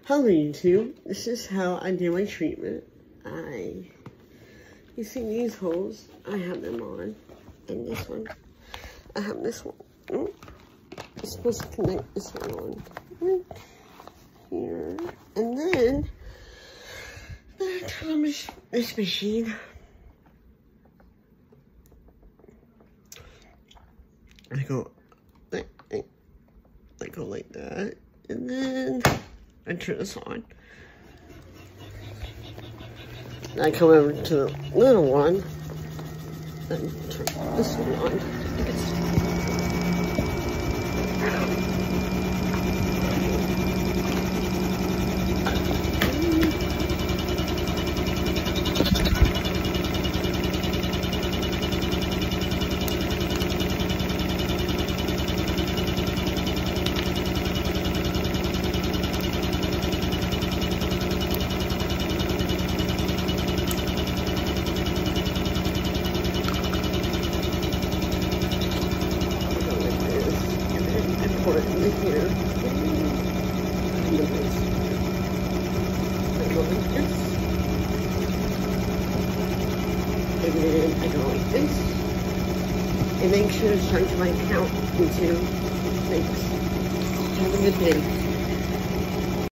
Hello YouTube, this is how I do my treatment. You see these holes, I have them on, and this one, I have this one. It's supposed to connect this one on right here, and then I turn on this machine. I go like that, and then I turn this on. And I come over to the little one and turn this one on. Put it in here. I go like this. And then I go like this. And make sure to charge my account into things. Have a good day.